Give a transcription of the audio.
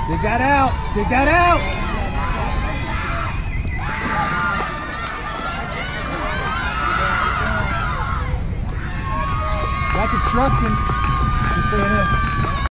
Dig that out. Dig that out. That's obstruction. Just so you know.